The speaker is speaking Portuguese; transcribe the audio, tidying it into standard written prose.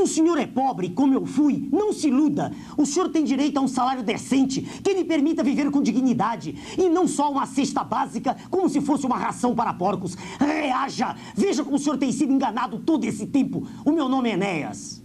Se o senhor é pobre, como eu fui, não se iluda. O senhor tem direito a um salário decente que lhe permita viver com dignidade. E não só uma cesta básica, como se fosse uma ração para porcos. Reaja! Veja como o senhor tem sido enganado todo esse tempo. O meu nome é Enéas.